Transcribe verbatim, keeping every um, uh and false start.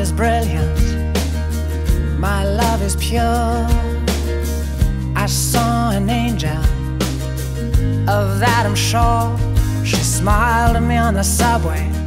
is brilliant, my love is pure. I saw an angel, of that I'm sure. She smiled at me on the subway,